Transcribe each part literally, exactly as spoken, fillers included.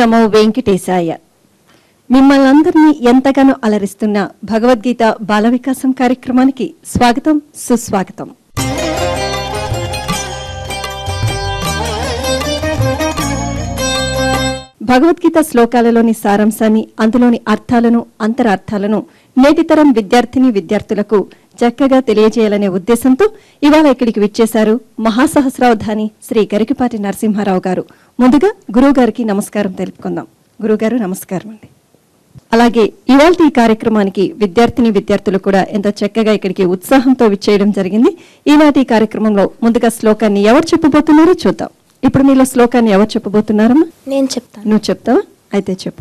నమో వెంకటేశాయ. మిమ్మల్ని అందరినీ ఎంతగానో అలరిస్తున్న భగవద్గీత బాలవికాసం కార్యక్రమానికి స్వాగతం, సుస్వాగతం. భగవద్గీత శ్లోకాలలోని సారాంశాన్ని, అందులోని అర్థాలను, అంతరార్థాలను నేటితరం విద్యార్థిని విద్యార్థులకు చక్కగా తెలియజేయాలనే ఉద్దేశంతో ఇవాళ ఇక్కడికి విచ్చేశారు మహాసహస్రావధాని శ్రీ గరికపాటి నరసింహారావు గారు. ముందుగా గురువు గారికి నమస్కారం తెలుపుకుందాం. గురువుగారు నమస్కారం అండి. అలాగే ఇవాళ ఈ కార్యక్రమానికి విద్యార్థిని విద్యార్థులు కూడా ఎంతో చక్కగా ఇక్కడికి ఉత్సాహంతో విచ్చేయడం జరిగింది. ఈనాటి ఈ కార్యక్రమంలో ముందుగా శ్లోకాన్ని ఎవరు చెప్పబోతున్నారో చూద్దాం. ఇప్పుడు మీలో శ్లోకాన్ని ఎవరు చెప్పబోతున్నారమ్మా? నేను చెప్తాను. నువ్వు చెప్తావా? అయితే చెప్పు.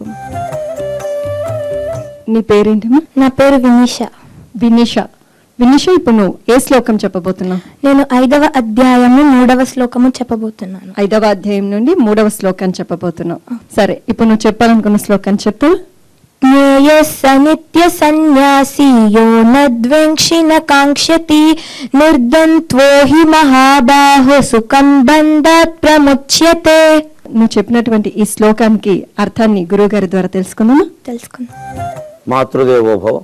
నీ పేరేంటమ్మా? నా పేరు వినీష. వినీష. వినీష, ఇప్పుడు నువ్వు ఏ శ్లోకం చెప్పబోతున్నావు? నేను ఐదవ అధ్యాయము మూడవ శ్లోకము చెప్పబోతున్నాను. ఐదవ అధ్యాయం నుండి మూడవ శ్లోకాన్ని చెప్పబోతున్నావు. సరే, ఇప్పుడు నువ్వు చెప్పాలనుకున్న శ్లోకాన్ని చెప్పు. జ్ఞేయస్స నిత్య సన్యాసి యో నద్వేంక్షి న కాంక్షతి నిర్ద్వంద్వో హి మహాబాహో సుఖం బంధాత్ ప్రముచ్యతే. నువ్వు చెప్పినటువంటి ఈ శ్లోకానికి అర్థాన్ని గురువు గారి ద్వారా తెలుసుకుందామా? తెలుసుకుందాం. మాతృదేవోభవ.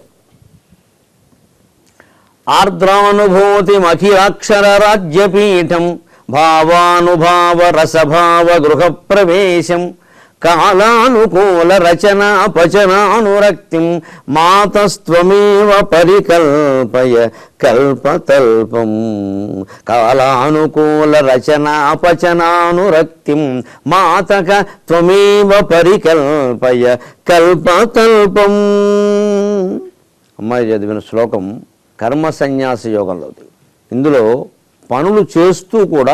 ఆర్ద్రానుభూతి అఖిలాక్షర రాజ్యపీఠం భావానుభావ రసభావ గృహ ప్రవేశం కాలానుకూల రచనా పచనానురక్తిం మాతస్త్వమేవ పరికల్పయ కల్పతల్పం. కాలానుకూల రచనా పచనానురక్తిం మాతక త్వమేవ పరికల్పయ కల్పతల్పం. అమ్మాయి చదివిన శ్లోకం కర్మ సన్యాస యోగంలోది. ఇందులో పనులు చేస్తూ కూడా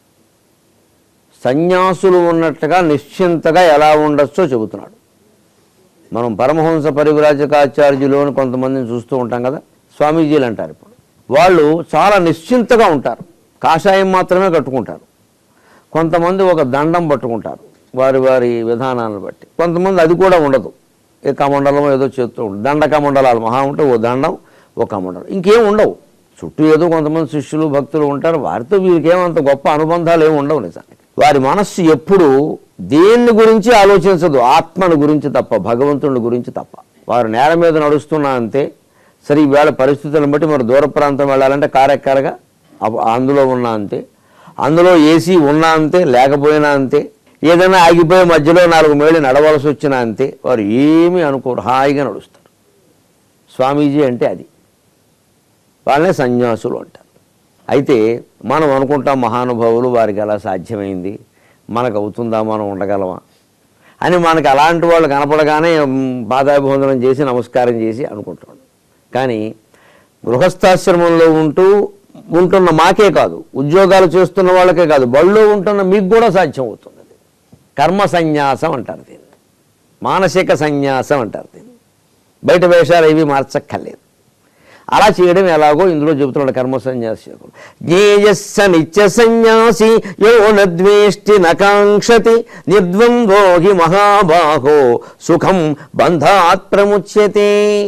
సన్యాసులు ఉన్నట్టుగా నిశ్చింతగా ఎలా ఉండొచ్చో చెబుతున్నాడు. మనం పరమహంస పరివ్రాజకాచార్యులు అని కొంతమందిని చూస్తూ ఉంటాం కదా, స్వామీజీలు అంటారు. ఇప్పుడు వాళ్ళు చాలా నిశ్చింతగా ఉంటారు. కాషాయం మాత్రమే కట్టుకుంటారు. కొంతమంది ఒక దండం పట్టుకుంటారు వారి వారి విధానాలను బట్టి. కొంతమంది అది కూడా ఉండదు, ఏ కమండలం ఏదో చేస్తూ ఉంటుంది. దండ కమండలాలు మహా ఉంటే ఓ దండం, ఒక కమండలం, ఇంకేం ఉండవు. చుట్టూ ఏదో కొంతమంది శిష్యులు భక్తులు ఉంటారు. వారితో వీరికేమంత గొప్ప అనుబంధాలు ఏమి ఉండవు. నిజానికి వారి మనస్సు ఎప్పుడూ దేన్ని గురించి ఆలోచించదు, ఆత్మను గురించి తప్ప, భగవంతుని గురించి తప్ప. వారు నేల మీద నడుస్తున్నా అంతే. సరే, ఈవేళ పరిస్థితులను బట్టి మరి దూర ప్రాంతం వెళ్ళాలంటే కారెక్కరగా అందులో ఉన్నా అంతే, అందులో ఏసీ ఉన్నా అంతే, లేకపోయినా అంతే. ఏదైనా ఆగిపోయి మధ్యలో నాలుగు మేళ్ళు నడవలసి వచ్చినా అంతే. వారు ఏమీ అనుకోరు, హాయిగా నడుస్తారు. స్వామీజీ అంటే అది. వాళ్ళనే సన్యాసులు అంటారు. అయితే మనం అనుకుంటాం మహానుభావులు వారికి ఎలా సాధ్యమైంది, మనకు అవుతుందా, మనం ఉండగలమా అని. మనకు అలాంటి వాళ్ళు కనపడగానే పాదాభివందనం చేసి నమస్కారం చేసి అనుకుంటాం. కానీ గృహస్థాశ్రమంలో ఉంటూ ఉంటున్న మాకే కాదు, ఉద్యోగాలు చేస్తున్న వాళ్ళకే కాదు, బళ్ళో ఉంటున్న మీకు కూడా సాధ్యం అవుతుంది. కర్మ సన్యాసం అంటారు దీన్ని, మానసిక సన్యాసం అంటారు దీన్ని. బయట వేషాలు ఏవి మార్చక్కర్లేదు. అలా చేయడం ఎలాగో ఇందులో చెబుతున్నాడు కర్మ సన్యాసి. జ్ఞేయస్స నిత్య సన్యాసి యో నద్వేష్టి నకాంక్షతి నిర్ద్వంద్వో హి మహాబాహో సుఖం బంధాత్ ప్రముచ్యతే.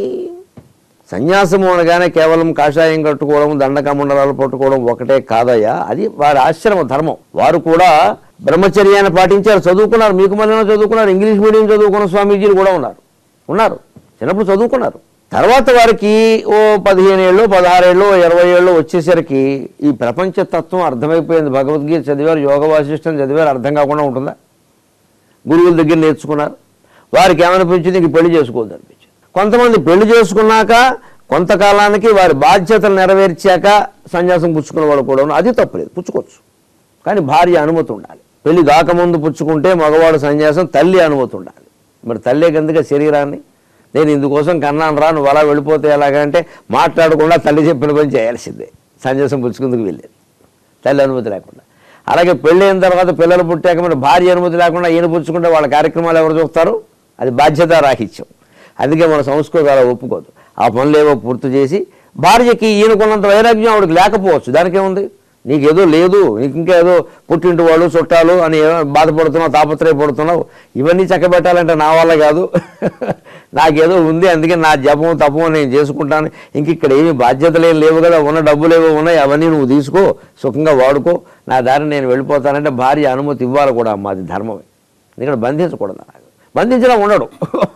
సన్యాసము అనగానే కేవలం కాషాయం కట్టుకోవడం, దండకమండలాలు పట్టుకోవడం ఒకటే కాదయ్యా, అది వారి ఆశ్రమ ధర్మం. వారు కూడా బ్రహ్మచర్యాన్ని పాటించారు, చదువుకున్నారు. మీకు మళ్ళీ చదువుకున్నారు, ఇంగ్లీష్ మీడియం చదువుకున్న స్వామీజీలు కూడా ఉన్నారు ఉన్నారు చిన్నప్పుడు చదువుకున్నారు. తర్వాత వారికి ఓ పదిహేను ఏళ్ళు పదహారేళ్ళు ఇరవై ఏళ్ళు వచ్చేసరికి ఈ ప్రపంచతత్వం అర్థమైపోయింది. భగవద్గీత చదివారు, యోగ వాసిష్టం చదివారు, అర్థం కాకుండా ఉంటుందా? గురువుల దగ్గర నేర్చుకున్నారు. వారికి ఏమనిపించింది, ఇంక పెళ్లి చేసుకోవద్దు అనిపించింది. కొంతమంది పెళ్లి చేసుకున్నాక కొంతకాలానికి వారి బాధ్యతలు నెరవేర్చాక సన్యాసం పుచ్చుకునే వాళ్ళు కూడా ఉన్నారు. అది తప్పలేదు, పుచ్చుకోవచ్చు. కానీ భార్య అనుమతి ఉండాలి. పెళ్లి కాకముందు పుచ్చుకుంటే మగవాడు సన్యాసం, తల్లి అనుమతి ఉండాలి. మరి తల్లే గందుగా శరీరాన్ని నేను ఇందుకోసం కన్నాను రా, నువ్వు అలా వెళ్ళిపోతే ఎలాగంటే మాట్లాడకుండా తల్లి చెప్పిన పని చేయాల్సిందే. సన్యాసం పుచ్చుకుందుకు వెళ్ళేది తల్లి అనుమతి లేకుండా. అలాగే పెళ్ళి అయిన తర్వాత పిల్లలు పుట్టాక మరి భార్య అనుమతి లేకుండా ఈయన పుచ్చుకుంటే వాళ్ళ కార్యక్రమాలు ఎవరు చూస్తారు? అది బాధ్యత రాహిత్యం. అందుకే మన సంస్కృతి అలా ఒప్పుకోదు. ఆ పనులు ఏవో పూర్తి చేసి భార్యకి ఈయనకున్నంత వైరాగ్యం ఆవిడకి లేకపోవచ్చు, దానికేముంది? నీకేదో లేదు, నీకు ఇంకా ఏదో పుట్టింటి వాళ్ళు చుట్టాలు అని బాధపడుతున్నావు, తాపత్రయపడుతున్నావు. ఇవన్నీ చక్కబెట్టాలంటే నా వల్ల కాదు, నాకేదో ఉంది, అందుకే నా జపం తపం నేను చేసుకుంటాను. ఇంక ఇక్కడ ఏమి బాధ్యతలు ఏం లేవు కదా, ఉన్న డబ్బులు ఏవో ఉన్నాయి, అవన్నీ నువ్వు తీసుకో, సుఖంగా వాడుకో, నా దారిని నేను వెళ్ళిపోతానంటే భార్య అనుమతి ఇవ్వాలి కూడా. అమ్మ, అది ధర్మమే. ఇక్కడ బంధించకూడదు. నాకు బంధించడం ఉండడు.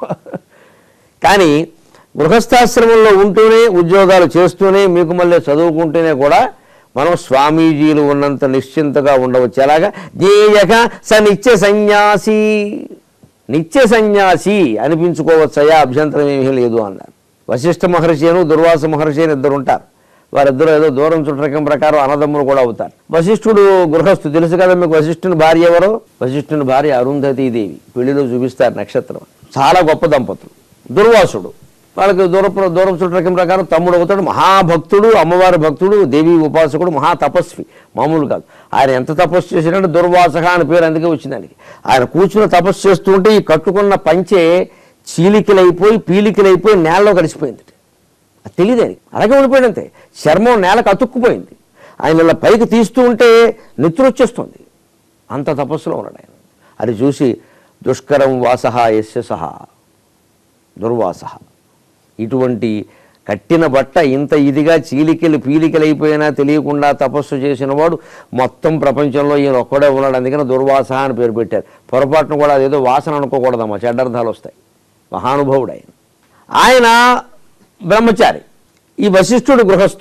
కానీ గృహస్థాశ్రమంలో ఉంటూనే ఉద్యోగాలు చేస్తూనే మీకు మళ్ళీ చదువుకుంటూనే కూడా మనం స్వామీజీలు ఉన్నంత నిశ్చింతగా ఉండవచ్చు. ఎలాగా జ్ఞేయక స నిత్య సన్యాసి, నిత్య సన్యాసి అనిపించుకోవచ్చయా, అభ్యంతరం ఏమీ లేదు అన్నారు. వశిష్ఠ మహర్షి అని దుర్వాస మహర్షి అని ఇద్దరు ఉంటారు. వారిద్దరూ ఏదో దూరం చుట్టరకం ప్రకారం అన్నదమ్ములు కూడా అవుతారు. వశిష్ఠుడు గృహస్థు, తెలుసు కదా మీకు వశిష్ఠుని భార్య ఎవరో? వశిష్ఠుని భార్య అరుంధతీదేవి. పెళ్లిలో చూపిస్తారు నక్షత్రం. చాలా గొప్ప దంపతులు. దుర్వాసుడు వాళ్ళకి దూర దూరం చుట్టరకం ప్రకారం తమ్ముడు అవుతాడు. మహాభక్తుడు, అమ్మవారి భక్తుడు, దేవి ఉపాసకుడు, మహా తపస్వి, మామూలు కాదు. ఆయన ఎంత తపస్సు చేసినట్టు దుర్వాసక అని పేరు అందుకే వచ్చిందానికి. ఆయన కూర్చుని తపస్సు చేస్తూ ఉంటే ఈ కట్టుకున్న పంచే చీలికలైపోయి పీలికలైపోయి నేలలో కలిసిపోయింది. అది తెలియదు ఆయనకి, అలాగే ఉండిపోయింది అంతే. చర్మం నేలకు అతుక్కుపోయింది. ఆయన ఇలా పైకి తీస్తూ ఉంటే నిద్ర వచ్చేస్తుంది, అంత తపస్సులో ఉన్నాడు ఆయన. అది చూసి దుష్కరం వాసహ యస్య సహ దుర్వాస, ఇటువంటి కట్టిన బట్ట ఇంత ఇదిగా చీలికలు పీలికలైపోయినా తెలియకుండా తపస్సు చేసిన వాడు మొత్తం ప్రపంచంలో ఈయన ఒక్కడే ఉన్నాడు. అందుకని దుర్వాస అని పేరు పెట్టారు. పొరపాటును కూడా అదేదో వాసన అనుకోకూడదమ్మా, చెడ్డర్థాలు వస్తాయి. మహానుభావుడు ఆయన. ఆయన బ్రహ్మచారి, ఈ వశిష్ఠుడు గృహస్థు.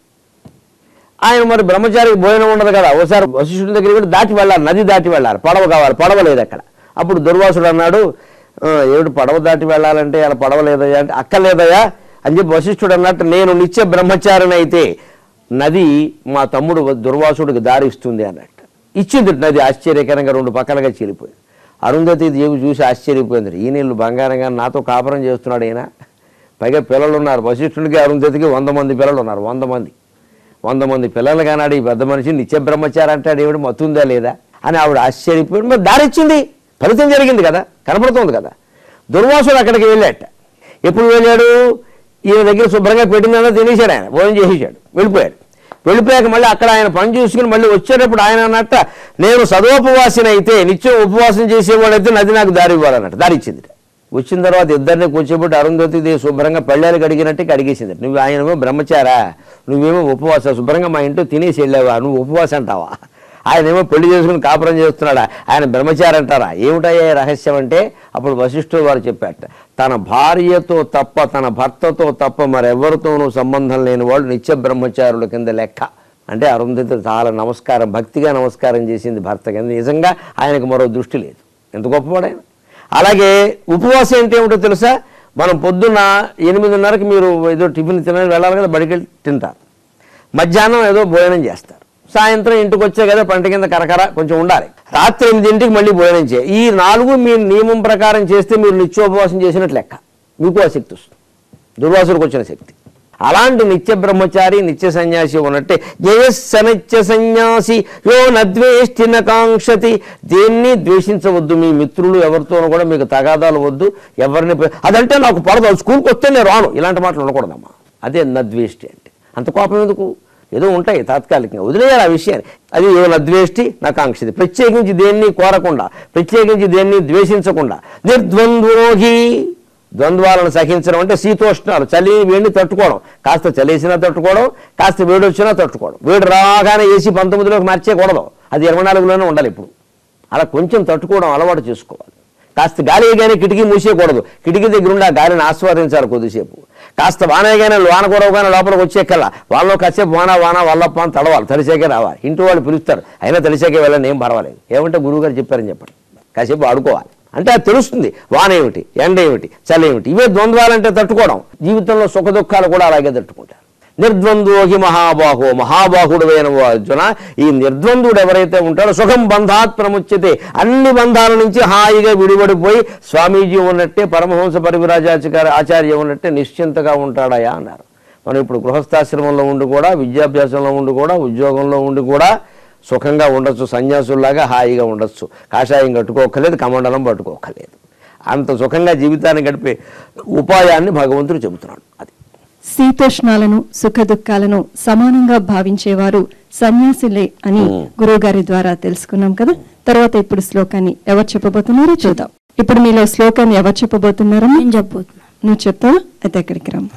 ఆయన మరి బ్రహ్మచారికి భోజనం ఉండదు కదా. ఒకసారి వశిష్ఠుడి దగ్గరికి కూడా దాటి వెళ్ళాలి, నది దాటి వెళ్ళాలి, పడవ కావాలి, పడవ లేదు అక్కడ. అప్పుడు దుర్వాసుడు అన్నాడు, ఏమిటి పడవ దాటి వెళ్ళాలంటే అలా పడవ లేదయ్యా అంటే, అక్కర్లేదయ్యా అని చెప్పి వశిష్ఠుడు అన్నట్టు, నేను నిత్య బ్రహ్మచారిని అయితే నది మా తమ్ముడు దుర్వాసుడికి దారి ఇస్తుంది అన్నట్టు. ఇచ్చింది నది. ఆశ్చర్యకరంగా రెండు పక్కలుగా చీలిపోయింది. అరుంధతి దేవి చూసి ఆశ్చర్యపోయింది. ఈ నీళ్ళు బంగారంగా నాతో కాపురం చేస్తున్నాడు ఈయన, పైగా పిల్లలు ఉన్నారు. వశిష్ఠుడికి అరుంధతికి వంద మంది పిల్లలు ఉన్నారు. వంద మంది వంద మంది పిల్లలు కానాడు ఈ పెద్ద మనిషి. నిత్య బ్రహ్మచారి అంటాడు, ఏమిటి మత్తుందా లేదా అని ఆవిడ ఆశ్చర్యపోయింది. మరి దారిచ్చింది, ఫలితం జరిగింది కదా, కనపడుతుంది కదా. దుర్వాసుడు అక్కడికి వెళ్ళాట. ఎప్పుడు వెళ్ళాడు? ఈయన దగ్గర శుభ్రంగా పెట్టిందన్నా తినేశాడు. ఆయన భోజనం చేసేసాడు, వెళ్ళిపోయాడు. వెళ్ళిపోయాక మళ్ళీ అక్కడ ఆయన పని చూసుకుని మళ్ళీ వచ్చేటప్పుడు ఆయన అన్నట్ట, నేను సదోపవాసిన అయితే, నిత్యం ఉపవాసం చేసేవాడైతే నది నాకు దారి ఇవ్వాలన్నట్టు. దారి ఇచ్చింది. వచ్చిన తర్వాత ఇద్దరిని కూర్చోబెట్టి అరుంధతి దేవి శుభ్రంగా పళ్ళాలు కడిగినట్టు కడిగేసింది. నువ్వు ఆయనేమో బ్రహ్మచారా, నువ్వేమో ఉపవాస, శుభ్రంగా మా ఇంట్లో తినేసి వెళ్ళావా, నువ్వు ఉపవాసం అంటావా? ఆయనేమో పెళ్లి చేసుకుని కాపురం చేస్తున్నాడా, ఆయన బ్రహ్మచారి అంటారా? ఏమిటయ్యే రహస్యం అంటే అప్పుడు వశిష్ఠుడు వారు చెప్పాట, తన భార్యతో తప్ప, తన భర్తతో తప్ప మరెవరితోనూ సంబంధం లేని వాళ్ళు నిత్య బ్రహ్మచారుల కింద లెక్క. అంటే అరుంధతి చాలా నమస్కారం, భక్తిగా నమస్కారం చేసింది భర్త కింద. నిజంగా ఆయనకు మరో దృష్టి లేదు. ఎంత గొప్పవాడు ఆయన. అలాగే ఉపవాసం అంటే ఏమిటో తెలుసా? మనం పొద్దున్న ఎనిమిదిన్నరకి మీరు ఏదో టిఫిన్ తినని వెళ్ళాలి కదా, బడికి వెళ్ళి తింటారు. మధ్యాహ్నం ఏదో భోజనం చేస్తారు. సాయంత్రం ఇంటికి వచ్చే కదా పంట కింద కరకర కొంచెం ఉండాలి. రాత్రి ఎనిమిదింటికి మళ్ళీ భోజనం చేయాలి. ఈ నాలుగు మీ నియమం ప్రకారం చేస్తే మీరు నిత్యోపవాసం చేసినట్లు లెక్క. మీకు ఆ శక్తి వస్తుంది, దుర్వాసుడికి వచ్చిన శక్తి. అలాంటి నిత్య బ్రహ్మచారి, నిత్య సన్యాసి ఉన్నట్టే జయస్స నిత్య సన్యాసి యో నద్వేష్టి నకాంక్షతి. దేన్ని ద్వేషించవద్దు. మీ మిత్రులు ఎవరితోనూ కూడా మీకు తగాదాలు వద్దు. ఎవరిని అదంటే నాకు పడదు, స్కూల్కి వస్తే నేను రాను, ఇలాంటి మాటలు ఉండకూడదమ్మా. అదే నద్వేష్టి అంటే. అంత కోపం ఎందుకు? ఏదో ఉంటాయి తాత్కాలికంగా, వదిలేయాలి ఆ విషయాన్ని. అది యో నద్వేష్టి నకాంక్షతి. ప్రత్యేకించి దేన్ని కోరకుండా, ప్రత్యేకించి దేన్ని ద్వేషించకుండా. నిర్ద్వంద్వోహి, ద్వంద్వాలను సహించడం అంటే శీతోష్ణాలు, చలి వేడిని తట్టుకోవడం. కాస్త చలేసినా తట్టుకోవడం, కాస్త వేడి వచ్చినా తట్టుకోవడం. వేడి రాగానే ఏసీ పంతొమ్మిదిలోకి మార్చేయకూడదు, అది ఇరవై నాలుగులోనే ఉండాలి ఇప్పుడు. అలా కొంచెం తట్టుకోవడం అలవాటు చేసుకోవాలి. కాస్త గాలి వేయగానే కిటికీ మూసేయకూడదు, కిటికీ దగ్గర ఉండి ఆ గాలిని ఆస్వాదించాలి కొద్దిసేపు. కాస్త వానగానే వాన కురవగానే లోపలికి వచ్చేకల్లా వాళ్ళలో కాసేపు వాన వాన వల్లప్ప అని తడవాలి, తడిసాకే రావాలి. ఇంటి వాళ్ళు పిలుస్తారు, అయినా తడిసాకే వెళ్ళని ఏం పర్వాలేదు. ఏమంటే గురువు గారు చెప్పారని చెప్పండి, కాసేపు ఆడుకోవాలి. అంటే అది తెలుస్తుంది, వాన ఏమిటి, ఎండ ఏమిటి, చలి ఏమిటి. ఇవే ద్వంద్వాలంటే తట్టుకోవడం. జీవితంలో సుఖ దుఃఖాలు కూడా అలాగే తట్టుకుంటారు. నిర్ద్వంద్వోహి మహాబాహో, మహాబాహుడు అయిన అర్జున, ఈ నిర్ద్వంద్వుడు ఎవరైతే ఉంటాడో సుఖం బంధాత్ ప్రముచ్యతే, అన్ని బంధాల నుంచి హాయిగా విడిపడిపోయి స్వామీజీ ఉన్నట్టే, పరమహంస పరివిరాజాచార్య ఆచార్య ఉన్నట్టే నిశ్చింతగా ఉంటాడయా అన్నారు. మనం ఇప్పుడు గృహస్థాశ్రమంలో ఉండి కూడా, విద్యాభ్యాసంలో ఉండి కూడా, ఉద్యోగంలో ఉండి కూడా సుఖంగా ఉండొచ్చు. సన్యాసుల్లాగా హాయిగా ఉండొచ్చు. కాషాయం కట్టుకోకలేదు, కమండలం పట్టుకోకలేదు. అంత సుఖంగా జీవితాన్ని గడిపే ఉపాయాన్ని భగవంతుడు చెబుతున్నాడు. అది శీతోష్ణాలను, సుఖ దుఃఖాలను సమానంగా భావించేవారు సన్యాసులే అని గురువు గారి ద్వారా తెలుసుకున్నాం కదా. తర్వాత ఇప్పుడు శ్లోకాన్ని ఎవరు చెప్పబోతున్నారో చూద్దాం. ఇప్పుడు మీలో శ్లోకాన్ని ఎవరు చెప్పబోతున్నారో నేను చెప్పబోతున్నా. నువ్వు చెప్తావా? అయితే ఎక్కడికి రమ్మ.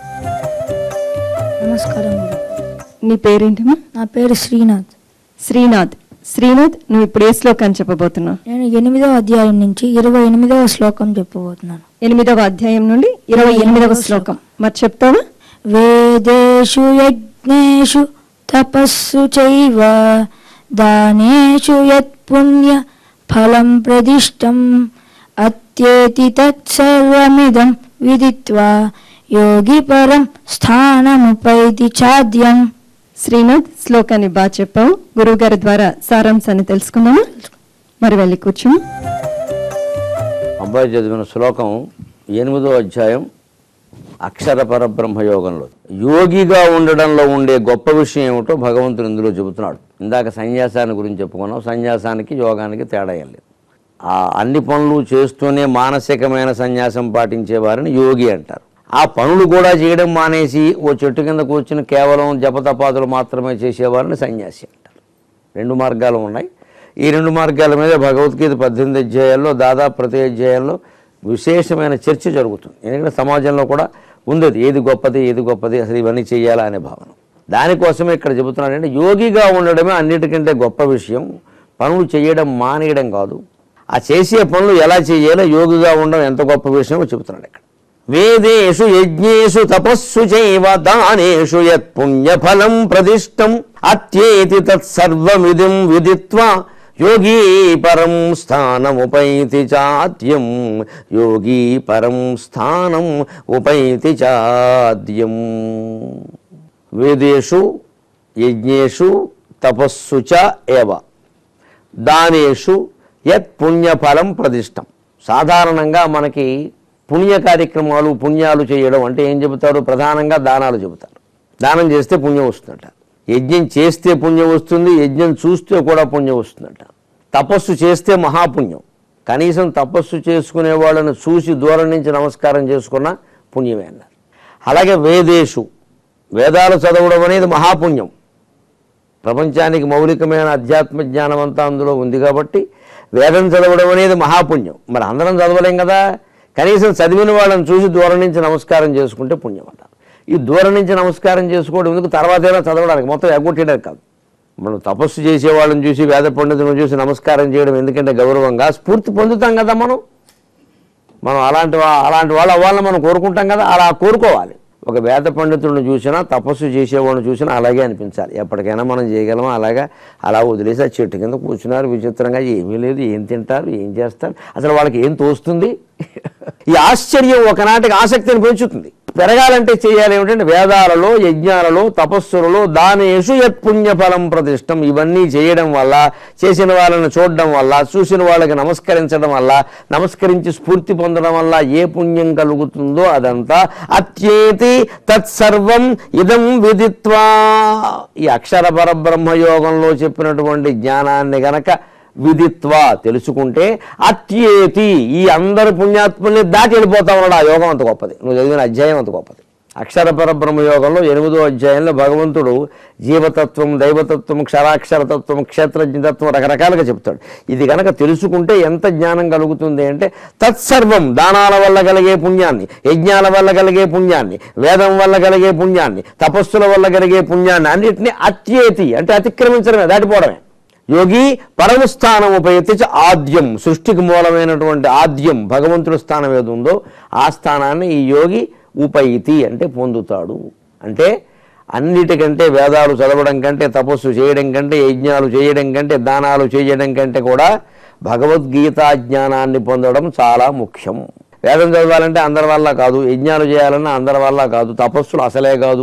నమస్కారం. నీ పేరేంటమ్మా? నా పేరు శ్రీనాథ్. శ్రీనాథ్, శ్రీనాథ్, నువ్వు ఇప్పుడు ఏ శ్లోకాన్ని చెప్పబోతున్నావు? నేను ఎనిమిదవ అధ్యాయం నుంచి ఇరవై ఎనిమిదవ శ్లోకం చెప్పబోతున్నాను. ఎనిమిదవ అధ్యాయం నుండి ఇరవై ఎనిమిదవ శ్లోకం మరి చెప్తావా? వేదేషు యజ్ఞేషు తపస్సు చైవ దానేషు యత్ పుణ్య ఫలం ప్రదిష్టం అత్యేతి తత్సర్వమిదం విదిత్వా యోగి పరం స్థానముపైతి చాద్యం. శ్రీనాథ్, శ్లోకాన్ని బాగా చెప్పావు. గురువు గారి ద్వారా సారాంశాన్ని తెలుసుకుందామా? మరి వెళ్ళి కూర్చోము. అబ్బాయి చదివిన శ్లోకం ఎనిమిదో అధ్యాయం అక్షర పరబ్రహ్మయోగంలో యోగిగా ఉండడంలో ఉండే గొప్ప విషయం ఏమిటో భగవంతుడు ఇందులో చెబుతున్నాడు. ఇందాక సన్యాసాన్ని గురించి చెప్పుకున్నాం. సన్యాసానికి యోగానికి తేడా ఏం లేదు. ఆ అన్ని పనులు చేస్తూనే మానసికమైన సన్యాసం పాటించే వారిని యోగి అంటారు. ఆ పనులు కూడా చేయడం మానేసి ఓ చెట్టు కింద కూర్చుని కేవలం జపతపాదులు మాత్రమే చేసేవారిని సన్యాసి అంటారు. రెండు మార్గాలు ఉన్నాయి. ఈ రెండు మార్గాల మీద భగవద్గీత పద్దెనిమిది అధ్యాయాల్లో దాదాపు ప్రతి అధ్యాయంలో విశేషమైన చర్చ జరుగుతుంది. ఎందుకంటే సమాజంలో కూడా ఉంది ఏది గొప్పది ఏది గొప్పది అసలు ఇవన్నీ చేయాలా అనే భావన. దానికోసమే ఇక్కడ చెబుతున్నాడంటే యోగిగా ఉండడమే అన్నిటికంటే గొప్ప విషయం, పనులు చేయడం మానేయడం కాదు. ఆ చేసే పనులు ఎలా చేయాలో యోగిగా ఉండడం ఎంత గొప్ప విషయమో చెబుతున్నాడు ఇక్కడ. వేదేషు యజ్ఞేషు తపస్సు చైవ దానేషు యత్ పుణ్యఫలం ప్రదిష్టం అత్యేతి తత్సర్వమిదం విదిత్వా యోగీ పరం స్థానముపైతి చాద్యం. యోగీ పరం స్థానం ఉపైతి చాద్యం. వేదేషు యజ్ఞేషు తపస్సు చ ఏవ దానేషు యత్ పుణ్యఫలం ప్రదిష్టం. సాధారణంగా మనకి పుణ్య కార్యక్రమాలు పుణ్యాలు చేయడం అంటే ఏం చెబుతారు? ప్రధానంగా దానాలు చెబుతారు. దానం చేస్తే పుణ్యం వస్తుందట. యజ్ఞం చేస్తే పుణ్యం వస్తుంది, యజ్ఞం చూస్తే కూడా పుణ్యం వస్తుందట. తపస్సు చేస్తే మహాపుణ్యం. కనీసం తపస్సు చేసుకునే వాళ్ళని చూసి దూరం నుంచి నమస్కారం చేసుకున్న పుణ్యమే అన్నారు. అలాగే వేదేషు వేదాలు చదవడం అనేది మహాపుణ్యం. ప్రపంచానికి మౌలికమైన అధ్యాత్మ జ్ఞానం అంతా అందులో ఉంది కాబట్టి వేదం చదవడం అనేది మహాపుణ్యం. మరి అందరం చదవలేం కదా, కనీసం చదివిన వాళ్ళని చూసి దూరం నుంచి నమస్కారం చేసుకుంటే పుణ్యం అంటారు. ఈ దూరం నుంచి నమస్కారం చేసుకోవడం ఎందుకు? తర్వాత ఏమైనా చదవడానికి, మొత్తం ఎగ్గొట్టేయడానికి కాదు. మనం తపస్సు చేసేవాళ్ళని చూసి వేద పండితులను చూసి నమస్కారం చేయడం ఎందుకంటే గౌరవంగా స్ఫూర్తి పొందుతాం కదా. మనం మనం అలాంటి అలాంటి వాళ్ళు అవ్వాలని మనం కోరుకుంటాం కదా, అలా కోరుకోవాలి. ఒక వేద పండితుడిని చూసినా తపస్సు చేసేవాడిని చూసినా అలాగే అనిపించాలి. ఎప్పటికైనా మనం చేయగలమా? అలాగా అలా వదిలేసి ఆ చెట్టు కింద కూర్చున్నారు విచిత్రంగా, ఏమీ లేదు, ఏం తింటారు, ఏం చేస్తారు, అసలు వాళ్ళకి ఏం తోస్తుంది? ఈ ఆశ్చర్యం ఒకనాటికి ఆసక్తిని పెంచుతుంది. పెరగాలంటే చేయాలి ఏమిటంటే వేదాలలో యజ్ఞాలలో తపస్సులలో దానేషు యత్ పుణ్యఫలం ప్రతిష్టం. ఇవన్నీ చేయడం వల్ల, చేసిన వాళ్ళని చూడడం వల్ల, చూసిన వాళ్ళకి నమస్కరించడం వల్ల, నమస్కరించి స్ఫూర్తి పొందడం వల్ల ఏ పుణ్యం కలుగుతుందో అదంతా అత్యేతి తత్సర్వం ఇదం విదిత్వా. ఈ అక్షర పరబ్రహ్మయోగంలో చెప్పినటువంటి జ్ఞానాన్ని గనక విదిత్వా తెలుసుకుంటే అత్యేతి ఈ అందరి పుణ్యాత్ముల్ని దాటి వెళ్ళిపోతా ఉన్నాడు. ఆ యోగం అంత గొప్పది. నువ్వు చదివిన అధ్యాయం అంత గొప్పది. అక్షర పరబ్రహ్మ యోగంలో ఎనిమిదో అధ్యాయంలో భగవంతుడు జీవతత్వం, దైవతత్వం, క్షరాక్షరతత్వం, క్షేత్రజ్ఞతత్వం రకరకాలుగా చెప్తాడు. ఇది కనుక తెలుసుకుంటే ఎంత జ్ఞానం కలుగుతుంది అంటే తత్సర్వం దానాల వల్ల కలిగే పుణ్యాన్ని, యజ్ఞాల వల్ల కలిగే పుణ్యాన్ని, వేదం వల్ల కలిగే పుణ్యాన్ని, తపస్సుల వల్ల కలిగే పుణ్యాన్ని అన్నింటినీ అత్యేతి అంటే అతిక్రమించడమే, దాటిపోవడమే. యోగి పరమ స్థానం ఉపయోగించి ఆద్యం, సృష్టికి మూలమైనటువంటి ఆద్యం భగవంతుడి స్థానం ఏది ఉందో ఆ స్థానాన్ని ఈ యోగి ఉపైతి అంటే పొందుతాడు. అంటే అన్నిటికంటే వేదాలు చదవడం కంటే, తపస్సు చేయడం కంటే, యజ్ఞాలు చేయడం కంటే, దానాలు చేయడం కంటే కూడా భగవద్గీతా జ్ఞానాన్ని పొందడం చాలా ముఖ్యం. వేదం చదవాలంటే అందరి వల్ల కాదు, యజ్ఞాలు చేయాలన్నా అందరి వల్ల కాదు, తపస్సులు అసలే కాదు,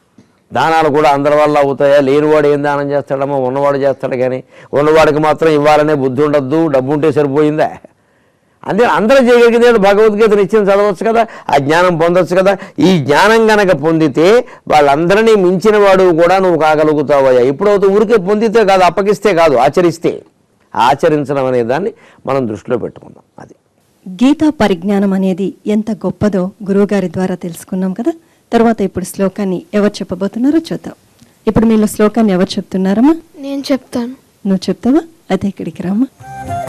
దానాలు కూడా అందరి వల్ల అవుతాయా? లేనివాడు ఏం దానం చేస్తాడమో ఉన్నవాడు చేస్తాడు. కానీ ఉన్నవాడికి మాత్రం ఇవ్వాలనే బుద్ధి ఉండద్దు, డబ్బు ఉంటే సరిపోయిందా? అంటే అందరూ చేయగలిగితే భగవద్గీతను ఇచ్చిన చదవచ్చు కదా, ఆ జ్ఞానం పొందొచ్చు కదా. ఈ జ్ఞానం గనక పొందితే వాళ్ళందరినీ మించిన వాడు కూడా నువ్వు కాగలుగుతావయ్యా. ఎప్పుడవుతూ ఊరికే పొందితే కాదు, అప్పగిస్తే కాదు, ఆచరిస్తే. ఆచరించడం అనే దాన్ని మనం దృష్టిలో పెట్టుకుందాం. అది గీతా పరిజ్ఞానం అనేది ఎంత గొప్పదో గురువుగారి ద్వారా తెలుసుకున్నాం కదా. తర్వాత ఇప్పుడు శ్లోకాన్ని ఎవరు చెప్పబోతున్నారో చూద్దాం. ఇప్పుడు మీలో శ్లోకాన్ని ఎవరు చెప్తున్నారమ్మా? నేను చెప్తాను. నువ్వు చెప్తావా? అయితే ఇక్కడికి రామ్మా.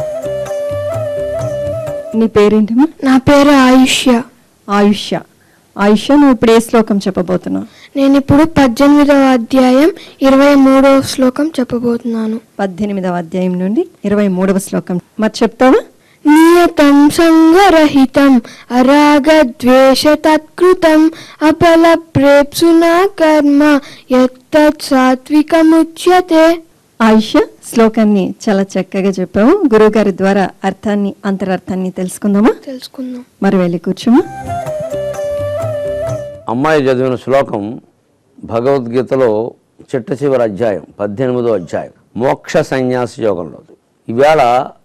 నీ పేరేంటమ్మా? నా పేరు ఆయుష్య. ఆయుష్య. ఆయుష, నువ్వు ఇప్పుడు ఏ శ్లోకం చెప్పబోతున్నావు? నేను ఇప్పుడు పద్దెనిమిదవ అధ్యాయం ఇరవై మూడవ శ్లోకం చెప్పబోతున్నాను. పద్దెనిమిదవ అధ్యాయం నుండి ఇరవై మూడవ శ్లోకం మరి చెప్తావా? నియతం సంగరహితం అరాగ ద్వేష తత్కృతం అపల ప్రేప్సునా కర్మ యత్తత్ సాత్వికముచ్యతే. ఆయుష, శ్లోకాన్ని చాలా చక్కగా చెప్పావు. గురువు గారి ద్వారా అర్థాన్ని అంతరార్థాన్ని తెలుసుకుందామా? తెలుసుకుందాం. మరి వెళ్ళి కూర్చోమా. అమ్మాయి చదివిన శ్లోకం భగవద్గీతలో చిట్ట చివరి అధ్యాయం, పద్దెనిమిదో అధ్యాయం, మోక్ష సన్యాస యోగంలో. ఈవేళ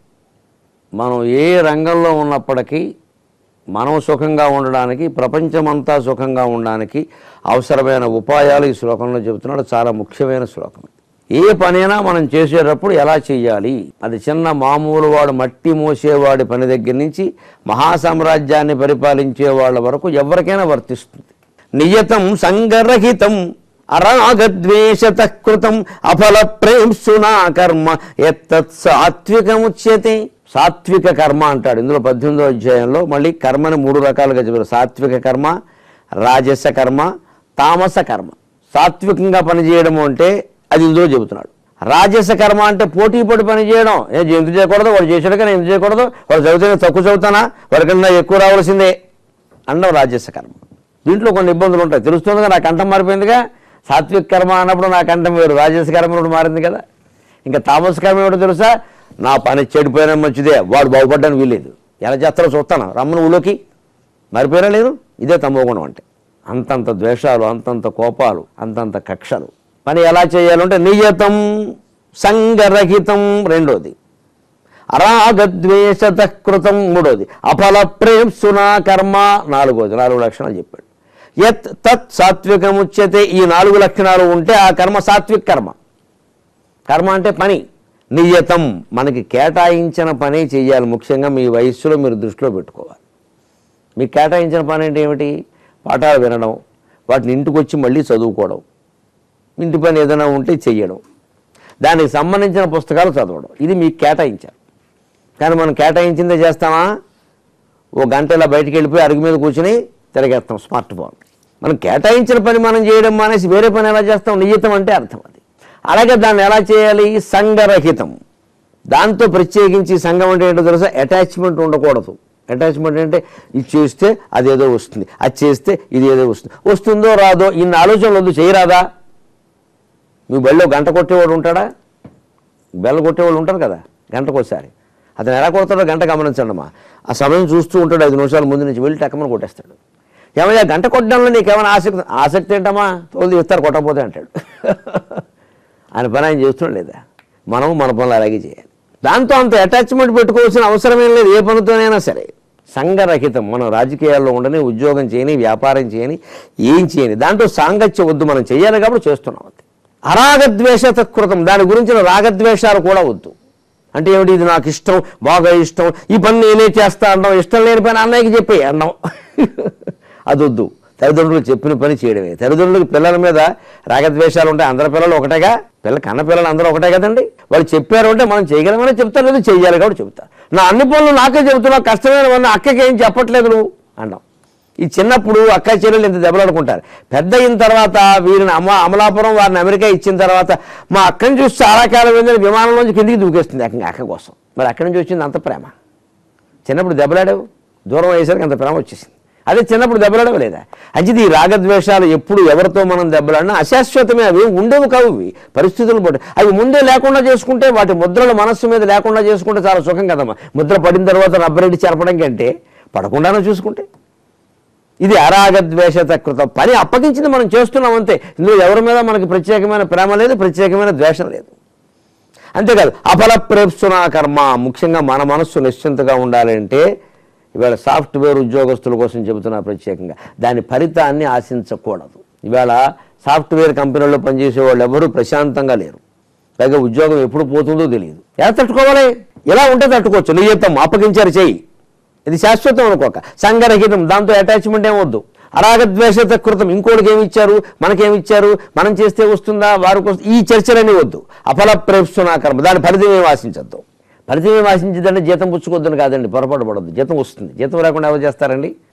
మనం ఏ రంగంలో ఉన్నప్పటికీ మనం సుఖంగా ఉండడానికి, ప్రపంచమంతా సుఖంగా ఉండడానికి అవసరమైన ఉపాయాలు ఈ శ్లోకంలో చెబుతున్నాడు. చాలా ముఖ్యమైన శ్లోకం. ఏ పనైనా మనం చేసేటప్పుడు ఎలా చేయాలి, అది చిన్న మామూలు వాడు మట్టి మోసేవాడి పని దగ్గర నుంచి మహాసామ్రాజ్యాన్ని పరిపాలించే వాళ్ళ వరకు ఎవరికైనా వర్తిస్తుంది. నియతం సంగరహితం అరాగద్వేషతకృతం అఫల ప్రేంసునా కర్మ యత్తత్ సాత్వికముచ్యతే. సాత్విక కర్మ అంటాడు ఇందులో పద్దెనిమిదో అధ్యాయంలో. మళ్ళీ కర్మని మూడు రకాలుగా చెప్పారు. సాత్విక కర్మ, రాజస కర్మ, తామస కర్మ. సాత్వికంగా పనిచేయడం అంటే అది ఇందులో చెబుతున్నాడు. రాజస కర్మ అంటే పోటీ పడి పని చేయడం. ఏ ఎందుకు చేయకూడదు, వాడు చేసాడు కానీ ఎందుకు చేయకూడదు, వాడు చదివితే తక్కువ చదువుతానా, వాడికన్నా ఎక్కువ రావాల్సిందే అనడం రాజస కర్మ. దీంట్లో కొన్ని ఇబ్బందులు ఉంటాయి. తెలుస్తుందిగా, నా కంఠం మారిపోయిందిగా. సాత్విక కర్మ అన్నప్పుడు నా కంఠం వేరు, రాజస కర్మ ఇప్పుడు మారింది కదా. ఇంకా తామస కర్మ ఏమిటో తెలుసా? నా పని చెడిపోయినా మంచిదే, వాడు బాగుపడ్డానికి వీల్లేదు, ఎలా చేస్తారో చూస్తాను, రమ్మను ఊళ్ళోకి. మారిపోయినా లేదు. ఇదే తమోగుణం అంటే. అంతంత ద్వేషాలు, అంతంత కోపాలు, అంతంత కక్షలు. పని ఎలా చేయాలంటే నియతం సంగరహితం రెండోది, అరాగద్వేషతకృతం మూడోది, అఫల ప్రేప్సునా కర్మ నాలుగోది. నాలుగు లక్షణాలు చెప్పాడు. యత్ తత్ సాత్వికముచ్యతే. ఈ నాలుగు లక్షణాలు ఉంటే ఆ కర్మ సాత్విక కర్మ. కర్మ అంటే పని. నియతం, మనకి కేటాయించిన పనే చేయాలి. ముఖ్యంగా మీ వయస్సులో మీరు దృష్టిలో పెట్టుకోవాలి. మీకు కేటాయించిన పని అంటే ఏమిటి? పాఠాలు వినడం, వాటిని ఇంటికి వచ్చి మళ్ళీ చదువుకోవడం, ఇంటి పని ఏదైనా ఉంటే చెయ్యడం, దానికి సంబంధించిన పుస్తకాలు చదవడం. ఇది మీకు కేటాయించారు. కానీ మనం కేటాయించిందే చేస్తామా? ఓ గంట ఇలా బయటికి వెళ్ళిపోయి అరుగు మీద కూర్చుని తిరగేస్తాం స్మార్ట్ ఫోన్. మనం కేటాయించిన పని మనం చేయడం మానేసి వేరే పని ఎలా చేస్తాం? నియతం అంటే అర్థం అది. అలాగే దాన్ని ఎలా చేయాలి? సంగరహితం. దాంతో ప్రత్యేకించి సంఘం అంటే ఏంటో తెలుసా? అటాచ్మెంట్ ఉండకూడదు. అటాచ్మెంట్ అంటే ఇది చేస్తే అదేదో వస్తుంది, అది చేస్తే ఇది ఏదో వస్తుంది. వస్తుందో రాదో ఇన్ని ఆలోచనలు వద్దు, చేయరాదా? మీ బళ్ళో గంట కొట్టేవాడు ఉంటాడా? బెల్ల కొట్టేవాళ్ళు ఉంటారు కదా గంటకోసారి. అతను ఎలా కొడతాడో గంట గమనించండి అమ్మా. ఆ సమయం చూస్తూ ఉంటాడు. ఐదు నిమిషాల ముందు నుంచి వెళ్ళి టక్కమని కొట్టేస్తాడు. ఏమయ్యా గంట కొట్టడంలో నీకేమైనా ఆసక్తి? ఆసక్తి ఏంటమ్మా? తోలు ఇస్తారు కొట్టకపోతే అంటాడు. ఆయన పని ఆయన చేస్తున్నాడు లేదా? మనం మన పనులు అలాగే చేయాలి. దాంతో అంత అటాచ్మెంట్ పెట్టుకోవాల్సిన అవసరం ఏం లేదు. ఏ పనితోనైనా సరే సంఘరహితం. మనం రాజకీయాల్లో ఉండని, ఉద్యోగం చేయని, వ్యాపారం చేయని, ఏం చేయని, దాంట్లో సాంగత్యం వద్దు. మనం చేయాలి కాబట్టి చేస్తున్నాం అంతే. అరాగద్వేషతకృతం, దాని గురించిన రాగద్వేషాలు కూడా వద్దు. అంటే ఏమిటి? ఇది నాకు ఇష్టం, బాగా ఇష్టం, ఈ పని నేనే చేస్తా అన్నాం. ఇష్టం లేని పని అన్నయ్యకి చెప్పి అన్నాం. అది వద్దు. తల్లిదండ్రులు చెప్పిన పని చేయడమే. తల్లిదండ్రులకు పిల్లల మీద రాగద్వేషాలు ఉంటాయి. అందరి పిల్లలు ఒకటేగా, పిల్ల కన్న పిల్లలు అందరూ ఒకటే కదండి. వాళ్ళు చెప్పారు అంటే మనం చేయగలమని చెప్తారు, లేదు చెయ్యాలి కాబట్టి చెబుతారు. నా అన్ని పనులు నాకే చెబుతున్నావు, కష్టమైన పని అక్కకి ఏం చెప్పట్లేదు నువ్వు అన్నాం. ఈ చిన్నప్పుడు అక్క చెల్లెలు ఇంత దెబ్బలాడుకుంటారు. పెద్ద అయిన తర్వాత వీరిని అమ అమలాపురం వారిని అమెరికా ఇచ్చిన తర్వాత మా అక్కని చూసి చాలా కాలం ఏంటంటే విమానం నుంచి కిందికి దూకేస్తుంది అక్క అక్క కోసం. మరి అక్కడి నుంచి వచ్చింది అంత ప్రేమ. చిన్నప్పుడు దెబ్బలాడావు, దూరం అయ్యేసరికి అంత ప్రేమ వచ్చేసింది. అదే చిన్నప్పుడు దెబ్బలాడవు లేదా? అంటే ఈ రాగద్వేషాలు ఎప్పుడు ఎవరితో మనం దెబ్బలాడినా అశాశ్వతమే. అవి ఉండేవి కావు. ఇవి పరిస్థితులు బట్టి అవి ముందే లేకుండా చేసుకుంటే, వాటి ముద్రలు మనస్సు మీద లేకుండా చేసుకుంటే చాలా సుఖం కదమ్మా. ముద్ర పడిన తర్వాత రబ్బరెడ్డి చెరపడం కంటే పడకుండానే చూసుకుంటే. ఇది అరాగద్వేషతకృతం. పని అప్పగించింది మనం చేస్తున్నాం అంతే. ఇందులో ఎవరి మీద మనకి ప్రత్యేకమైన ప్రేమ లేదు, ప్రత్యేకమైన ద్వేషం లేదు. అంతేకాదు అఫల ప్రేప్సునా కర్మ. ముఖ్యంగా మన మనస్సు నిశ్చింతగా ఉండాలి అంటే ఇవాళ సాఫ్ట్వేర్ ఉద్యోగస్తుల కోసం చెబుతున్నా ప్రత్యేకంగా, దాని ఫలితాన్ని ఆశించకూడదు. ఇవాళ సాఫ్ట్వేర్ కంపెనీల్లో పనిచేసే వాళ్ళు ఎవరూ ప్రశాంతంగా లేరు. పైగా ఉద్యోగం ఎప్పుడు పోతుందో తెలియదు. ఎలా తట్టుకోవాలి? ఎలా ఉంటే తట్టుకోవచ్చు. నియతం, అప్పగించారు చెయ్యి, ఇది శాశ్వతం అనుకోక. సంగరహితం, దాంతో అటాచ్మెంట్ ఏమొద్దు. అరాగద్వేషతకృతం, ఇంకోటికి ఏమి ఇచ్చారు, మనకేమిచ్చారు, మనం చేస్తే వస్తుందా, వారికి ఈ చర్చలన్నీ వద్దు. అఫల ప్రేప్సునా కర్మ, దాని ఫలితం ఏమి ఆశించద్దు. ఫలితం ఏమి ఆశించదంటే జీతం పుచ్చుకోవద్దని కాదండి, పొరపాటు పడద్దు. జీతం వస్తుంది. జీతం లేకుండా ఎవరు చేస్తారండి?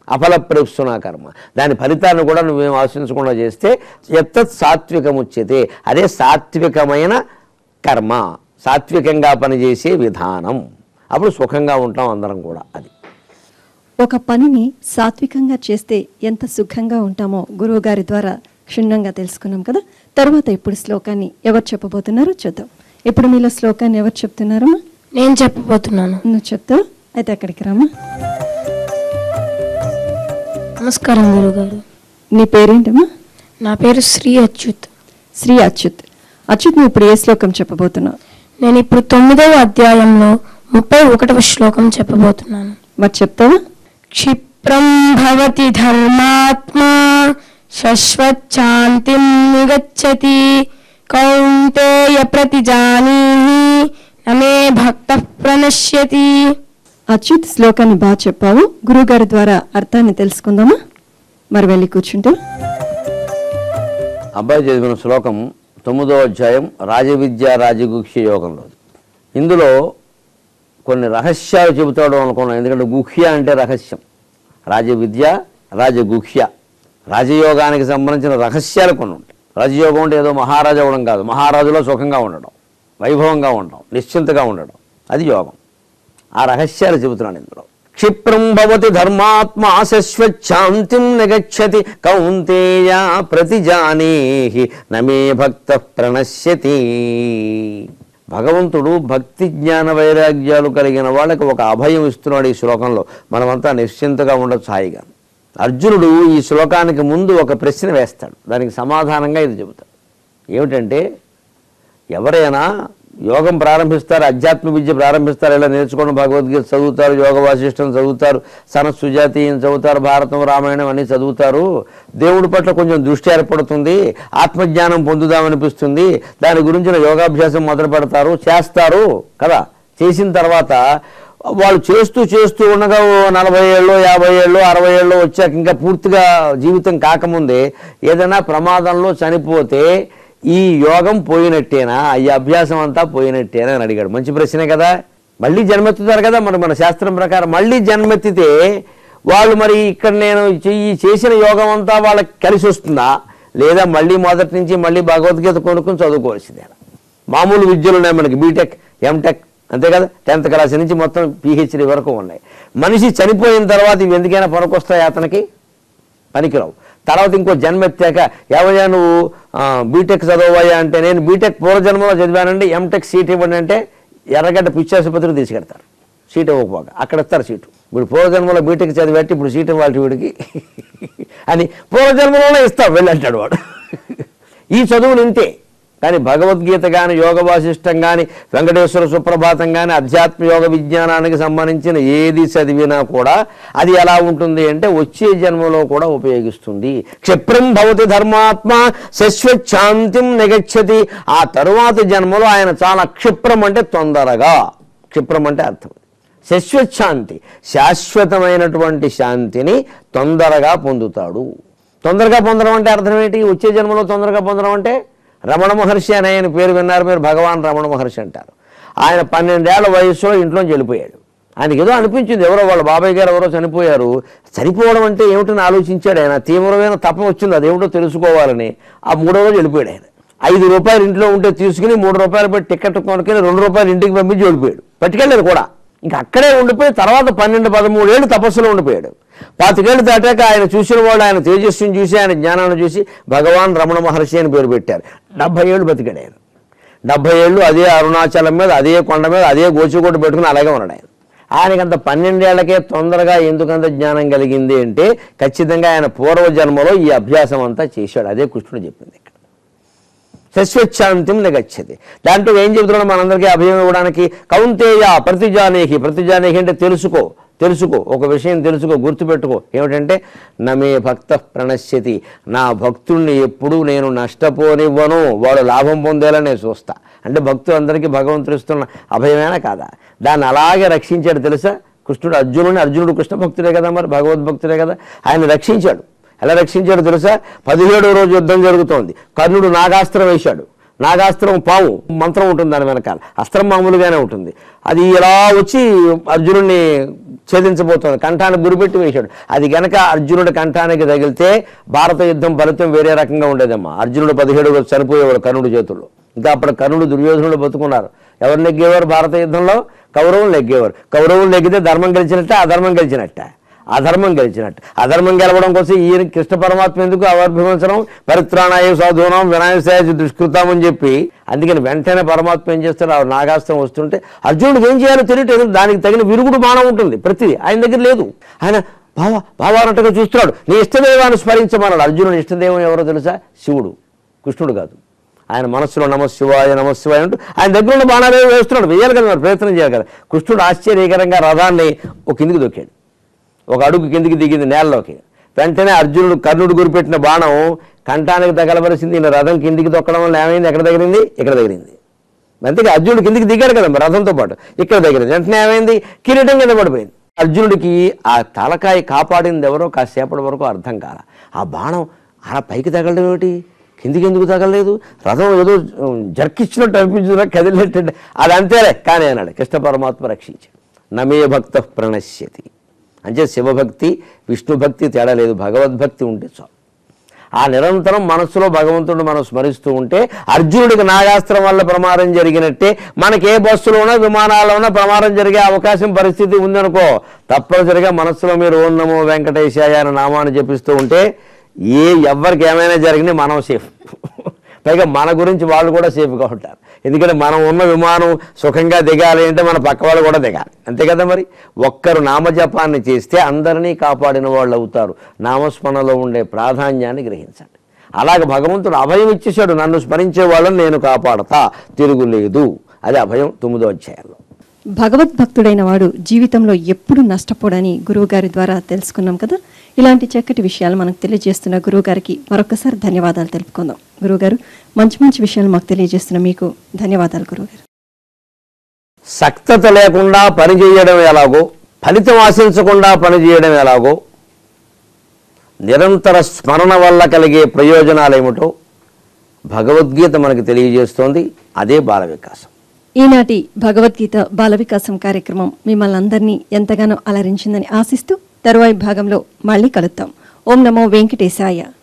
అఫలప్రేప్సునా కర్మ, దాని ఫలితాన్ని కూడా నువ్వేం ఆశించకుండా చేస్తే ఎత్తత్ సాత్వికముచ్యతే, అదే సాత్వికమైన కర్మ, సాత్వికంగా పనిచేసే విధానం. అప్పుడు సుఖంగా ఉంటాం అందరం కూడా. అది ఒక పనిని సాత్వికంగా చేస్తే ఎంత సుఖంగా ఉంటామో గురువు గారి ద్వారా క్షుణ్ణంగా తెలుసుకున్నాం కదా. తర్వాత ఇప్పుడు శ్లోకాన్ని ఎవరు చెప్పబోతున్నారో చూద్దాం. ఇప్పుడు మీలో శ్లోకాన్ని ఎవరు చెప్తున్నారమ్మా? నేను చెప్పబోతున్నాను. నువ్వు చెప్తావు, అయితే అక్కడికి రామా. నమస్కారం గురుగారు. నీ పేరేంటమ్మా? నా పేరు శ్రీ అచ్యుత్. శ్రీ అచ్యుత్. అచ్యుత్, నువ్వు ఇప్పుడు ఏ శ్లోకం చెప్పబోతున్నావు? నేను ఇప్పుడు తొమ్మిదవ అధ్యాయంలో ముప్పై ఒకటవ శ్లోకం చెప్పబోతున్నాను. మరి చెప్తావా? క్షిప్రం భవతి ధర్మాత్మా శశ్వచ్ఛాంతిం నిగచ్చతి కౌంతేయ ప్రతిజానీహి నమే భక్త ప్రణశ్యతి. అచ్యుత్, శ్లోకాన్ని బాగా చెప్పావు. గురువుగారి ద్వారా అర్థాన్ని తెలుసుకుందామా? మరి వెళ్ళి కూర్చుంటూ. అబ్బాయి చదివిన శ్లోకం తొమ్మిదో అధ్యాయం రాజవిద్య రాజగుహ్య యోగంలో. ఇందులో కొన్ని రహస్యాలు చెబుతాడు అనుకున్నాం. ఎందుకంటే గుహ్య అంటే రహస్యం, రాజవిద్య రాజగుహ్య, రాజయోగానికి సంబంధించిన రహస్యాలు కొన్ని ఉంటాయి. రాజయోగం అంటే ఏదో మహారాజు అవ్వడం కాదు, మహారాజులో సుఖంగా ఉండడం, వైభవంగా ఉండడం, నిశ్చింతగా ఉండడం, అది యోగం. ఆ రహస్యాలు చెబుతున్నాను ఇందులో. క్షిప్రం భవతి ధర్మాత్మ శశ్వచ్ఛాంతిం నిగచ్చతి కౌంతేయ ప్రతిజానేహి నమే భక్త ప్రణశ్యతి. భగవంతుడు భక్తి జ్ఞాన వైరాగ్యాలు కలిగిన వాళ్ళకి ఒక అభయం ఇస్తున్నాడు ఈ శ్లోకంలో. మనమంతా నిశ్చింతగా ఉండొచ్చు హాయిగా. అర్జునుడు ఈ శ్లోకానికి ముందు ఒక ప్రశ్న వేస్తాడు, దానికి సమాధానంగా ఇది చెబుతాడు. ఏమిటంటే, ఎవరైనా యోగం ప్రారంభిస్తారు, అధ్యాత్మ విద్య ప్రారంభిస్తారు, ఇలా నేర్చుకోవడం, భగవద్గీత చదువుతారు, యోగ వాసిష్టం చదువుతారు, సనత్ సుజాతీయం చదువుతారు, భారతం రామాయణం అన్నీ చదువుతారు. దేవుడి పట్ల కొంచెం దృష్టి ఏర్పడుతుంది, ఆత్మజ్ఞానం పొందుదామనిపిస్తుంది, దాని గురించిన యోగాభ్యాసం మొదలు పెడతారు, చేస్తారు కదా. చేసిన తర్వాత వాళ్ళు చేస్తూ చేస్తూ ఉండగా నలభై ఏళ్ళు యాభై ఏళ్ళు అరవై ఏళ్ళు వచ్చాక ఇంకా పూర్తిగా జీవితం కాకముందే ఏదైనా ప్రమాదంలో చనిపోతే ఈ యోగం పోయినట్టేనా, ఈ అభ్యాసం అంతా పోయినట్టేనా అని అడిగాడు. మంచి ప్రశ్నే కదా. మళ్ళీ జన్మెత్తుతారు కదా మరి మన శాస్త్రం ప్రకారం. మళ్ళీ జన్మెత్తితే వాళ్ళు మరి ఇక్కడ నేను ఈ చేసిన యోగం అంతా వాళ్ళకి కలిసి వస్తుందా, లేదా మళ్ళీ మొదటి నుంచి మళ్ళీ భగవద్గీత కొనుక్కుని చదువుకోవాల్సిందేనా? మామూలు విద్యలు ఉన్నాయి మనకి, బీటెక్ ఎంటెక్ అంతే కదా, టెన్త్ క్లాస్ నుంచి మొత్తం పిహెచ్డి వరకు ఉన్నాయి. మనిషి చనిపోయిన తర్వాత ఇవి ఎందుకైనా పనికొస్తాయి అతనికి? పనికిరావు. తర్వాత ఇంకో జన్మెత్తాక ఏవయ్యా నువ్వు బీటెక్ చదవయ్యా అంటే, నేను బీటెక్ పూర్వజన్మలో చదివానండి, ఎంటెక్ సీట్ ఇవ్వండి అంటే ఎర్రగడ్డ పిచ్చాసుపత్రికి తీసుకెడతారు. సీట్ ఇవ్వకపోగా అక్కడ ఇస్తారు సీటు. ఇప్పుడు పూర్వజన్మలో బీటెక్ చదివేట్టి ఇప్పుడు సీట్ ఇవ్వాలి వీడికి అని పూర్వజన్మలోనే ఇస్తావు వెళ్ళంటాడు వాడు. ఈ చదువులు ఇంతే. కానీ భగవద్గీత కానీ, యోగ వాసిష్టం కానీ, వెంకటేశ్వర సుప్రభాతం కానీ, అధ్యాత్మ యోగ విజ్ఞానానికి సంబంధించిన ఏది చదివినా కూడా అది ఎలా ఉంటుంది అంటే వచ్చే జన్మలో కూడా ఉపయోగిస్తుంది. క్షిప్రం భవతి ధర్మాత్మ శశ్వచ్ఛాంతిం నిగచ్చతి. ఆ తరువాత జన్మలో ఆయన చాలా క్షిప్రం అంటే తొందరగా, క్షిప్రం అంటే అర్థం శశ్వచ్ఛాంతి, శాశ్వతమైనటువంటి శాంతిని తొందరగా పొందుతాడు. తొందరగా పొందడం అంటే అర్థం ఏంటి? వచ్చే జన్మలో తొందరగా పొందడం అంటే, రమణ మహర్షి అనే ఆయన పేరు విన్నారు మీరు, భగవాన్ రమణ మహర్షి అంటారు. ఆయన పన్నెండేళ్ల వయసులో ఇంట్లోంచి వెళ్ళిపోయాడు. ఆయనకి ఏదో అనిపించింది, ఎవరో వాళ్ళ బాబాయ్ గారు ఎవరో చనిపోయారు, చనిపోవడం అంటే ఏమిటని ఆలోచించాడు ఆయన. తీవ్రమైన తపం వచ్చింది, అదేమిటో తెలుసుకోవాలని. ఆ మూడో రోజు వెళ్ళిపోయాడు ఆయన. ఐదు రూపాయలు ఇంట్లో ఉంటే తీసుకుని మూడు రూపాయలు పెట్టి టికెట్ కొనుక్కొని రెండు రూపాయలు ఇంటికి పంపించి వెళ్ళిపోయాడు. పట్టుకెళ్ళాడు కూడా. ఇంకా అక్కడే ఉండిపోయి తర్వాత పన్నెండు పదమూడేళ్ళు తపస్సులో ఉండిపోయాడు. పాతికేళ్ళు దాటాక ఆయన చూసిన వాళ్ళు ఆయన తేజస్సుని చూసి, ఆయన జ్ఞానాన్ని చూసి భగవాన్ రమణ మహర్షి అని పేరు పెట్టారు. డెబ్బై ఏళ్ళు బతికాడు ఆయన. డెబ్బై ఏళ్ళు అదే అరుణాచలం మీద, అదే కొండ మీద, అదే గోచికోట పెట్టుకుని అలాగే ఉన్నాడు ఆయన. ఆయనకంత పన్నెండేళ్లకే తొందరగా ఎందుకంత జ్ఞానం కలిగింది అంటే ఖచ్చితంగా ఆయన పూర్వజన్మలో ఈ అభ్యాసం అంతా చేశాడు. అదే కృష్ణుడు చెప్పింది ఇక్కడ. శశ్వచ్ఛాంతిం నిగచ్చతి. దాంట్లో ఏం చెబుతున్నాడు మనందరికీ అభయం ఇవ్వడానికి? కౌంతేయ ప్రతిజానేహి. ప్రతిజానేహి అంటే తెలుసుకో, తెలుసుకో, ఒక విషయం తెలుసుకో, గుర్తుపెట్టుకో. ఏమిటంటే నమే భక్త ప్రణశ్యతి. నా భక్తుడిని ఎప్పుడూ నేను నష్టపోనివ్వను, వాడు లాభం పొందేలా నేను చూస్తా. అంటే భక్తులు అందరికీ భగవంతుడు ఇస్తున్న అభయమేనా కాదా? దాన్ని అలాగే రక్షించాడు తెలుసా కృష్ణుడు అర్జునుడిని. అర్జునుడు కృష్ణ భక్తుడే కదా, మరి భగవద్భక్తుడే కదా. ఆయన రక్షించాడు. ఎలా రక్షించాడు తెలుసా? పదిహేడో రోజు యుద్ధం జరుగుతోంది. కర్ణుడు నాగాస్త్రం వేశాడు. నాగాస్త్రం పాము మంత్రం ఉంటుంది దాని వెనకాల, అస్త్రం మామూలుగానే ఉంటుంది. అది ఇలా వచ్చి అర్జునుడిని ఛేదించబోతుంది, కంఠానికి గురిపెట్టి వేశాడు. అది గనక అర్జునుడి కంఠానికి తగిలితే భారత యుద్ధం ఫలితం వేరే రకంగా ఉండేదమ్మా. అర్జునుడు పదిహేడు చనిపోయేవాడు కర్ణుడి చేతుల్లో. ఇంకా అప్పుడు కర్ణుడు దుర్యోధనుడు బతుకున్నారు. ఎవరు నెగ్గేవారు భారత యుద్ధంలో? కౌరవులు నెగ్గేవారు. కౌరవులు నెగ్గితే ధర్మం గెలిచినట్టే, అధర్మం గెలిచినట్టే. అధర్మం గెలిచినట్టు. అధర్మం గెలవడం కోసం ఈయన కృష్ణ పరమాత్మ ఎందుకు అవర్భించడం? పరిత్రాణాయ సాధూనం వినాయసాయ దుష్కృతం అని చెప్పి, అందుకని వెంటనే పరమాత్మ ఏం చేస్తారు, ఆ నాగాస్త్రం వస్తుంటే అర్జునుడికి ఏం చేయాలో తెలియట్లేదు. దానికి తగిన విరుగుడు బాణం ఉంటుంది ప్రతిదీ, ఆయన దగ్గర లేదు. ఆయన బావ బావానట్టుగా చూస్తున్నాడు. నీ ఇష్టదేవాన్ని స్మరించమన్నాడు. అర్జునుడి ఇష్టదేవం ఎవరో తెలుసా? శివుడు, కృష్ణుడు కాదు. ఆయన మనస్సులో నమశివాయ నమశివాయ అంటూ ఆయన దగ్గర ఉన్న బాణాలు వేస్తున్నాడు. వేయాలి కదా, మరి ప్రయత్నం చేయాలి కదా. కృష్ణుడు ఆశ్చర్యకరంగా రథాన్ని ఒక కిందికి దొక్కాడు. ఒక అడుగు కిందికి దిగింది నేలలోకి. వెంటనే అర్జునుడు కర్ణుడు గురిపెట్టిన బాణం కంఠానికి తగలవలసింది. ఈయన రథం కిందికి తొక్కడం వల్ల ఏమైంది? ఎక్కడ తగిలింది? ఇక్కడ తగిలింది. అంతేగా అర్జునుడు కిందికి దిగాడు కదా రథంతో పాటు, ఇక్కడ తగిలింది. వెంటనే ఏమైంది? కిరీటం కింద పడిపోయింది. అర్జునుడికి ఆ తలకాయ కాపాడింది ఎవరో కాసేపటి వరకు అర్థం కాల. ఆ బాణం అలా పైకి తగలడం ఏమిటి, కిందికి ఎందుకు తగలలేదు? రథం ఏదో జర్కిచ్చినట్టు అనిపించిన కదిలినట్టు, అది అంతేలే కానీ అన్నాడు. కృష్ణ పరమాత్మ రక్షించాడు. నమే భక్త ప్రణశ్యతి అంటే శివభక్తి విష్ణుభక్తి తేడా లేదు, భగవద్భక్తి ఉంటే చాలు. ఆ నిరంతరం మనస్సులో భగవంతుడిని మనం స్మరిస్తూ ఉంటే అర్జునుడికి నాగాస్త్రం వల్ల ప్రమాదం జరిగినట్టే మనకి ఏ బస్సులోనో విమానాల్లోనో ప్రమాదం జరిగే అవకాశం పరిస్థితి ఉందనుకో, తప్పనిసరిగా మనస్సులో మీరు ఓం నమో వెంకటేశాయ అనే నామాన్ని జపిస్తూ ఉంటే ఏ ఎవరికి ఏమైనా జరిగినా మనం సేఫ్. పైగా మన గురించి వాళ్ళు కూడా సేఫ్గా ఉంటారు. ఎందుకంటే మనం ఉన్న విమానం సుఖంగా దిగాలి అంటే మన పక్క వాళ్ళు కూడా దిగాలి, అంతే కదా. మరి ఒక్కరు నామజపాన్ని చేస్తే అందరినీ కాపాడిన వాళ్ళు అవుతారు. నామస్మరణలో ఉండే ప్రాధాన్యాన్ని గ్రహించండి. అలాగే భగవంతుడు అభయం ఇచ్చేశాడు, నన్ను స్మరించే వాళ్ళని నేను కాపాడతా, తిరుగులేదు. అది అభయం తొమ్మిదో అధ్యాయంలో. భగవద్భక్తుడైన వాడు జీవితంలో ఎప్పుడు నష్టపోడని గురువుగారి ద్వారా తెలుసుకున్నాం కదా. ఇలాంటి చక్కటి విషయాలు మనకు తెలియజేస్తున్న గురువుగారికి మరొకసారి ధన్యవాదాలు తెలుపుకుందాం. గురువుగారు, మంచి మంచి విషయాలు మాకు తెలియజేస్తున్న మీకు ధన్యవాదాలు గురువుగారు. సక్తత లేకుండా పనిచేయడం ఎలాగో, ఫలితం ఆశించకుండా పనిచేయడం ఎలాగో, నిరంతర స్మరణ వల్ల కలిగే ప్రయోజనాలు ఏమిటో భగవద్గీత మనకు తెలియజేస్తోంది. అదే బాల వికాసం. ఈనాటి భగవద్గీత బాల వికాసం కార్యక్రమం మిమ్మల్ని అందరినీ ఎంతగానో అలరించిందని ఆశిస్తూ తరువాయి భాగంలో మళ్ళీ కలుద్దాం. ఓం నమో వెంకటేశాయ.